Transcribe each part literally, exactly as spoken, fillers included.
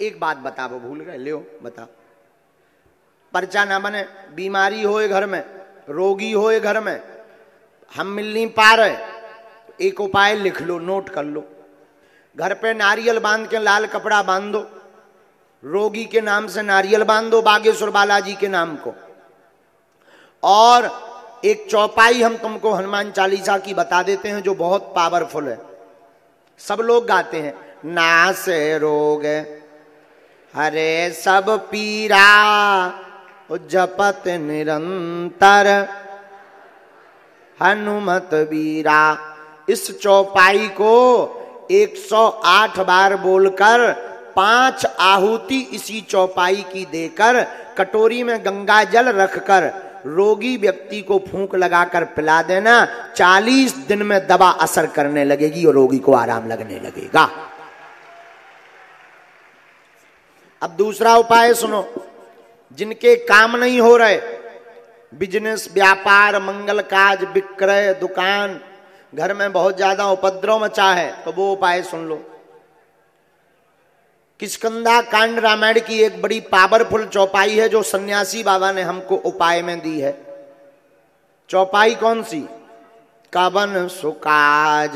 एक बात बता, वो भूल गए, ले बता। पर्चा ना बने, बीमारी होए घर में, रोगी होए घर में, हम मिल नहीं पा रहे, एक उपाय लिख लो, नोट कर लो। घर पे नारियल बांध के लाल कपड़ा बांध दो, रोगी के नाम से नारियल बांध दो बागेश्वर बालाजी के नाम को। और एक चौपाई हम तुमको हनुमान चालीसा की बता देते हैं जो बहुत पावरफुल है, सब लोग गाते हैं। नासे रोग हरे सब पीरा, जपत निरंतर हनुमत वीरा। इस चौपाई को एक सौ आठ बार बोलकर पांच आहुति इसी चौपाई की देकर कटोरी में गंगा जल रखकर रोगी व्यक्ति को फूंक लगाकर पिला देना। चालीस दिन में दवा असर करने लगेगी और रोगी को आराम लगने लगेगा। अब दूसरा उपाय सुनो। जिनके काम नहीं हो रहे, बिजनेस, व्यापार, मंगल काज, विक्रय, दुकान, घर में बहुत ज्यादा उपद्रव मचा है, तो वो उपाय सुन लो। किष्किंधा कांड रामायण की एक बड़ी पावरफुल चौपाई है जो सन्यासी बाबा ने हमको उपाय में दी है। चौपाई कौन सी? कवन सुकाज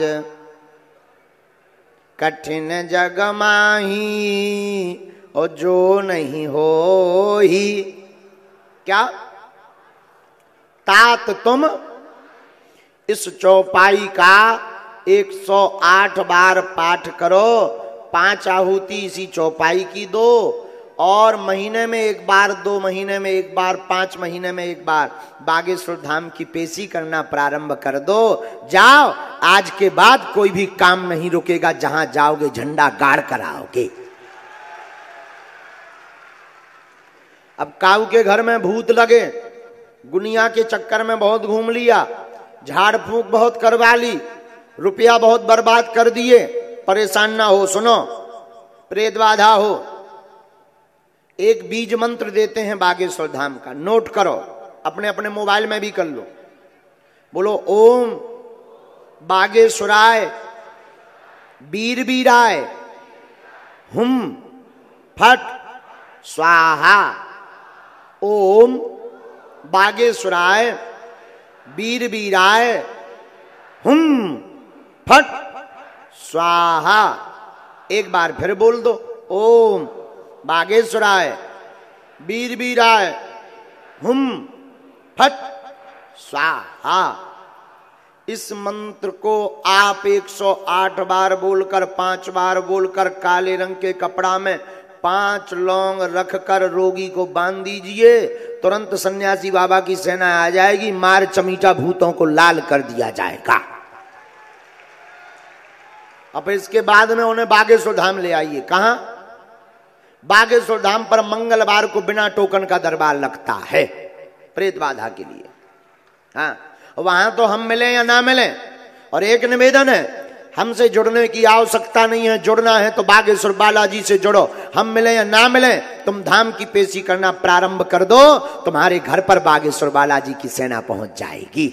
कठिन जग माही, और जो नहीं हो ही क्या तात तुम। इस चौपाई का एक सौ आठ बार पाठ करो, पांच आहुति इसी चौपाई की दो, और महीने में एक बार, दो महीने में एक बार, पांच महीने में एक बार बागेश्वर धाम की पेशी करना प्रारंभ कर दो। जाओ, आज के बाद कोई भी काम नहीं रुकेगा, जहां जाओगे झंडा गाड़ कर आओगे। अब काऊ के घर में भूत लगे, गुनिया के चक्कर में बहुत घूम लिया, झाड़ फूंक बहुत करवा ली, रुपया बहुत बर्बाद कर दिए, परेशान ना हो। सुनो, प्रेत बाधा हो, एक बीज मंत्र देते हैं बागेश्वर धाम का, नोट करो, अपने अपने मोबाइल में भी कर लो। बोलो ओम बागेश्वराय वीर वीराय हुम फट स्वाहा। ओम बागेश्वराय वीर वीराय हुम फट स्वाहा। एक बार फिर बोल दो, ओम बागेश्वराय वीर वीराय हुम फट स्वाहा। इस मंत्र को आप एक सौ आठ बार बोलकर, पांच बार बोलकर काले रंग के कपड़ा में पांच लौंग रखकर रोगी को बांध दीजिए। तुरंत सन्यासी बाबा की सेना आ जाएगी, मार चमीटा भूतों को लाल कर दिया जाएगा। अब इसके बाद में उन्हें बागेश्वर धाम ले आइए। कहां? बागेश्वर धाम पर मंगलवार को बिना टोकन का दरबार लगता है प्रेत बाधा के लिए। हाँ, वहां तो हम मिले या ना मिले। और एक निवेदन है, हमसे जुड़ने की आवश्यकता नहीं है, जुड़ना है तो बागेश्वर बालाजी से जुड़ो। हम मिले या ना मिले, तुम धाम की पेशी करना प्रारंभ कर दो, तुम्हारे घर पर बागेश्वर बालाजी की सेना पहुंच जाएगी।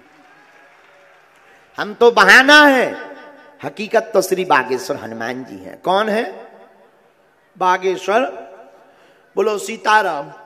हम तो बहाना है, हकीकत तो श्री बागेश्वर हनुमान जी हैं। कौन है? बागेश्वर। बोलो सीताराम।